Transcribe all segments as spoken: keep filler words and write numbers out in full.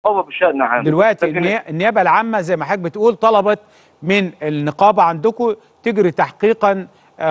النقابه بشان عام. دلوقتي النيابه العامه زي ما حضرتك بتقول طلبت من النقابه عندكم تجري تحقيقا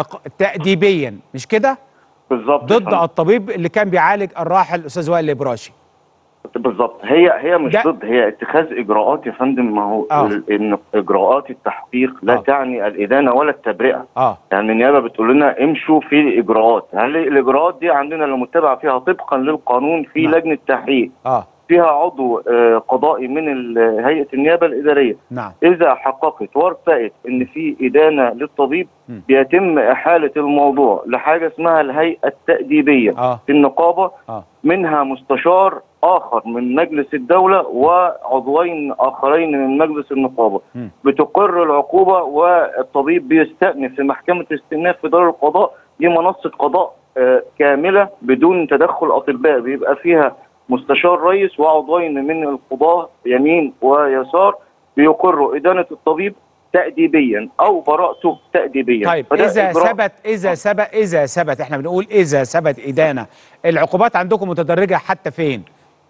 تأديبيا، مش كده؟ بالظبط، ضد الطبيب اللي كان بيعالج الراحل الاستاذ وائل الابراشي. بالظبط. هي هي مش ضد، هي اتخاذ اجراءات يا فندم. ما هو آه. ان اجراءات التحقيق لا آه. تعني الادانه ولا التبرئه. اه يعني النيابه بتقول لنا امشوا في الاجراءات. هل الاجراءات دي عندنا لو متبع فيها طبقا للقانون في نعم. لجنه تحقيق اه فيها عضو آه قضائي من هيئه النيابه الاداريه. نعم. اذا حققت وارتأت ان في ادانه للطبيب م. بيتم احاله الموضوع لحاجه اسمها الهيئه التأديبيه آه. في النقابه آه. منها مستشار آخر من مجلس الدولة وعضوين آخرين من مجلس النقابة. م. بتقر العقوبة والطبيب بيستأنف في محكمة استئناف في دار القضاء. دي منصة قضاء آه كاملة بدون تدخل أطباء، بيبقى فيها مستشار رئيس وعضوين من القضاة يمين ويسار بيقروا إدانة الطبيب تأديبيا أو براءته تأديبيا. طيب إذا ثبت إذا ثبت إذا ثبت إحنا بنقول إذا ثبت إدانة، العقوبات عندكم متدرجة حتى فين؟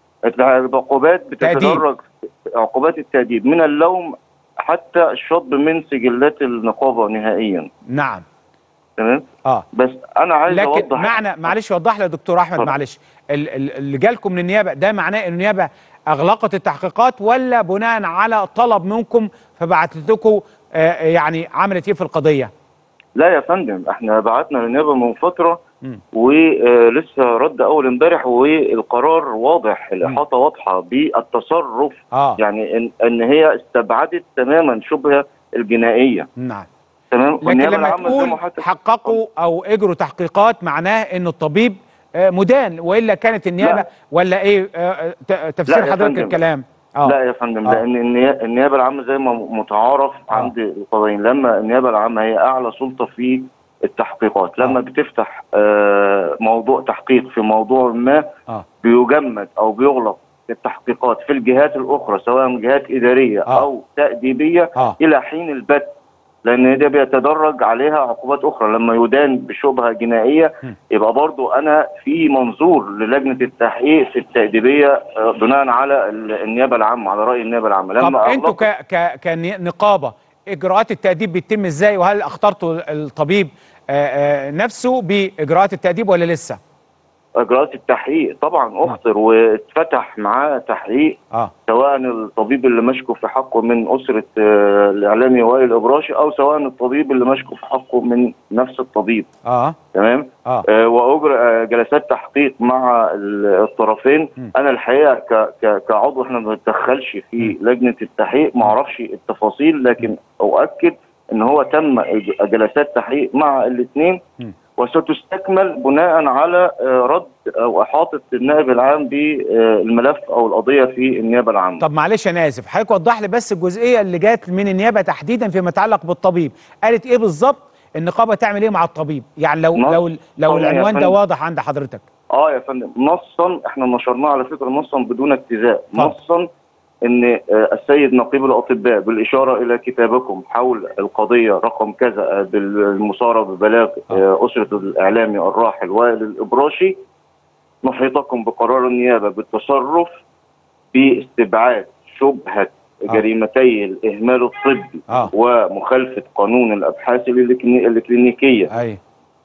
العقوبات بتتدرج، عقوبات التأديب من اللوم حتى الشطب من سجلات النقابة نهائيا. نعم. تمام؟ اه بس أنا عايز لكن أوضح. معنى معلش وضح لي يا دكتور أحمد معلش، اللي جالكم من النيابة ده معناه إن النيابة أغلقت التحقيقات ولا بناء على طلب منكم فبعتت لكم آه يعني عملت إيه في القضية؟ لا يا فندم، احنا بعتنا للنيابة من فترة ولسه رد اول امبارح والقرار واضح، الاحاطه واضحه بالتصرف. آه. يعني ان, إن هي استبعدت تماما شبهه الجنائيه. نعم. تمام. لكن لما تقول حققوا او اجروا تحقيقات معناه ان الطبيب مدان، والا كانت النيابه لا. ولا ايه تفسير حضرتك الكلام؟ آه. لا يا فندم، آه. لان النيابه العامه زي ما متعارف آه. عند القضائيين، لما النيابه العامه هي اعلى سلطه في التحقيقات، لما آه. بتفتح آه موضوع تحقيق في موضوع ما آه. بيجمد او بيغلق التحقيقات في الجهات الاخرى سواء جهات اداريه آه. او تأديبيه آه. الى حين البت، لان ده بيتدرج عليها عقوبات اخرى. لما يدان بشبهه جنائيه م. يبقى برضو انا في منظور للجنه التحقيق في التأديبيه بناء على النيابه العامه، على راي النيابه العامه. لما طب انتوا ك ك كنقابه اجراءات التأديب بيتم ازاي، وهل اخترتوا الطبيب آآ آآ نفسه باجراءات التأديب ولا لسه؟ اجراءات التحقيق طبعا اخطر واتفتح معاه تحقيق آه. سواء الطبيب اللي مشكو في حقه من اسره آه الاعلامي وائل الابراشي او سواء الطبيب اللي مشكو في حقه من نفس الطبيب. اه تمام. اه, آه واجرى آه جلسات تحقيق مع الطرفين. م. انا الحقيقه ك ك كعضو احنا ما بنتدخلش في م. لجنه التحقيق، ما اعرفش التفاصيل، لكن اؤكد ان هو تم جلسات تحقيق مع الاثنين وستستكمل بناء على رد او احاطه النائب العام بالملف او القضيه في النيابه العامه. طب معلش انا اسف، حضرتك وضح لي بس الجزئيه اللي جات من النيابه تحديدا فيما يتعلق بالطبيب، قالت ايه بالظبط؟ النقابه تعمل ايه مع الطبيب؟ يعني لو لو لو العنوان ده واضح عند حضرتك. اه يا فندم، نصا احنا نشرناه على فكره نصا بدون اجتزاء، نصا ان السيد نقيب الاطباء بالاشاره الى كتابكم حول القضيه رقم كذا بالمصارعه ببلاغ آه. اسره الاعلامي الراحل وائل الابراشي، نحيطكم بقرار النيابه بالتصرف باستبعاد شبهه آه. جريمتي الاهمال الطبي آه. ومخالفه قانون الابحاث الكلينيكيه. أي.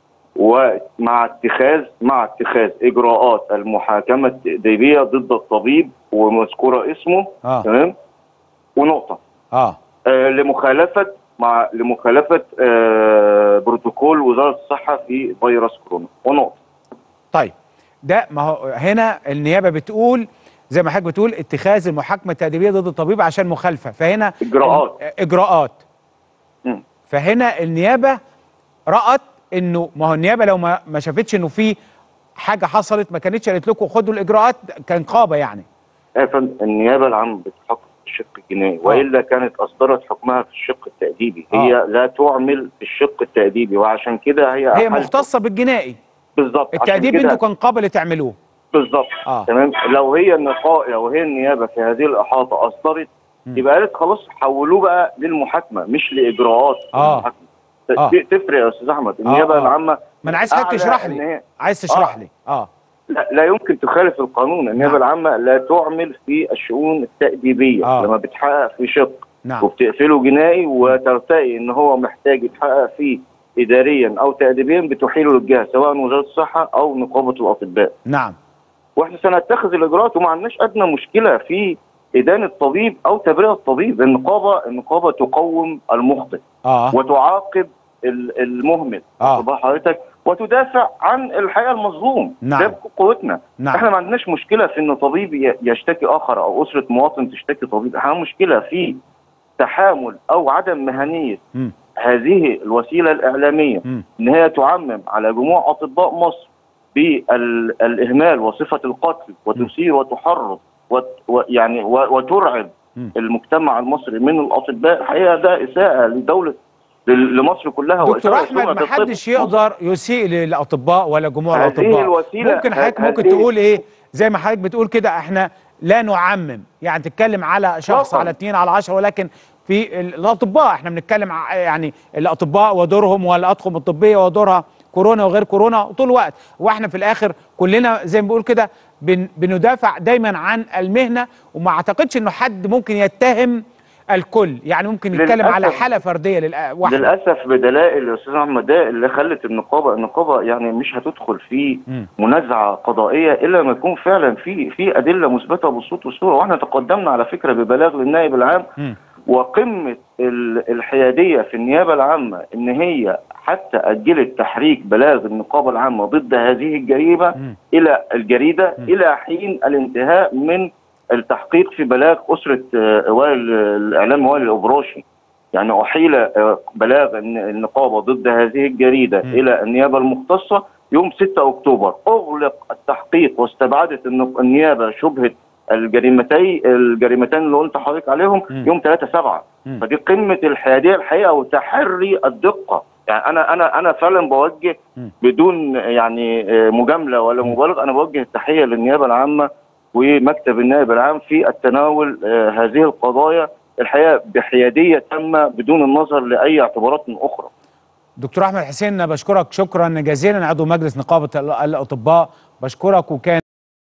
ومع اتخاذ مع اتخاذ اجراءات المحاكمه التأديبيه ضد الطبيب ومذكوره اسمه. آه. تمام. ونقطه اه, آه لمخالفه مع لمخالفه آه بروتوكول وزاره الصحه في فيروس كورونا ونقطه. طيب ده ما هو هنا النيابه بتقول زي ما حضرتك بتقول اتخاذ المحاكمه التأديبيه ضد الطبيب عشان مخالفه، فهنا اجراءات اجراءات م. فهنا النيابه رأت انه ما هو النيابه لو ما ما شافتش انه في حاجه حصلت ما كانتش قالت لكم خدوا الاجراءات كنقابه يعني. يا فندم النيابه العامه بتحقق في الشق الجنائي والا كانت اصدرت حكمها في الشق التأديبي. آه. هي لا تعمل في الشق التأديبي وعشان كده هي هي مختصه بالجنائي. بالظبط. التأديب انتوا كنقابه اللي تعملوه. بالظبط. آه. تمام. لو هي النقابه لو هي النيابه في هذه الاحاطه اصدرت م. يبقى قالت خلاص حولوه بقى للمحاكمه مش لاجراءات آه. المحاكمه. آه. تفرق يا استاذ احمد. النيابه آه. العامه ما انا عايز حضرتك تشرح لي، عايز تشرح آه. لي اه لا, لا يمكن تخالف القانون. النيابه نعم. العامه لا تعمل في الشؤون التأديبيه. آه. لما بتحقق في شق نعم. وبتقفله جنائي وترتقي ان هو محتاج يتحقق فيه اداريا او تأديبيا بتحيله للجهه سواء وزاره الصحه او نقابه الاطباء. نعم. واحنا سنتخذ الاجراءات وما عندناش ادنى مشكله في ادانه الطبيب او تبرئه الطبيب. النقابه النقابه تقوم المخطئ آه. وتعاقب المهمل آه. حضرتك وتدافع عن الحقيقه المظلوم. نعم. ده قوتنا. نعم. احنا ما عندناش مشكله في ان طبيب يشتكي اخر او اسره مواطن تشتكي طبيب. احنا مشكله في تحامل او عدم مهنيه م. هذه الوسيله الاعلاميه م. ان هي تعمم على جموع اطباء مصر بالاهمال وصفه القتل وتثير وتحرض ويعني وترعب م. المجتمع المصري من الاطباء. الحقيقه ده اساءه لدوله لمصر كلها. دكتور احمد، ما حدش يقدر يسيء للاطباء ولا جموع الاطباء. ممكن حضرتك ممكن تقول ايه زي ما حضرتك بتقول كده احنا لا نعمم، يعني تتكلم على شخص طبعا. على اتنين على عشرة، ولكن في الاطباء احنا بنتكلم يعني الاطباء ودورهم والاطقم الطبيه ودورها كورونا وغير كورونا طول الوقت، واحنا في الاخر كلنا زي ما بنقول كده بن بندافع دايما عن المهنه، وما اعتقدش انه حد ممكن يتهم الكل، يعني ممكن يتكلم على حاله فرديه للأ... للاسف بدلائل يا استاذ احمد. ده اللي خلت النقابه النقابه يعني مش هتدخل في م. منازعه قضائيه الا لما يكون فعلا في في ادله مثبته بالصوت والصوره. واحنا تقدمنا على فكره ببلاغ للنائب العام م. وقمه الحياديه في النيابه العامه ان هي حتى اجلت تحريك بلاغ النقابه العامه ضد هذه الجريمه م. الى الجريده م. الى حين الانتهاء من التحقيق في بلاغ أسرة وائل الإعلام وائل الأبراشي. يعني أحيل بلاغ النقابة ضد هذه الجريدة م. إلى النيابة المختصة يوم ستة أكتوبر. أغلق التحقيق واستبعدت النيابة شبهة الجريمتين الجريمتين اللي قلت حضرتك عليهم م. يوم ثلاثة سبعة. فدي قمة الحيادية الحقيقة وتحري الدقة. يعني أنا أنا أنا فعلا بوجه م. بدون يعني مجاملة ولا مبالغة، أنا بوجه التحية للنيابة العامة ومكتب النائب العام في التناول آه هذه القضايا الحقيقه بحياديه تامه بدون النظر لاي اعتبارات من اخرى. دكتور احمد حسين، بشكرك شكرا جزيلا، عضو مجلس نقابه الاطباء، بشكرك. وكان